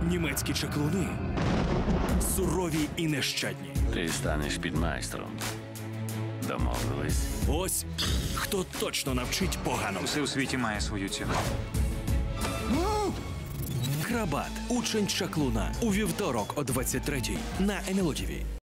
Німецькі чаклуни сурові і нещадні. Ти станеш підмайстром. Домовились? Ось хто точно навчить поганому. Все у світі має свою ціну. Крабат. Учень чаклуна. У вівторок о 23-й на НЛО ТВ.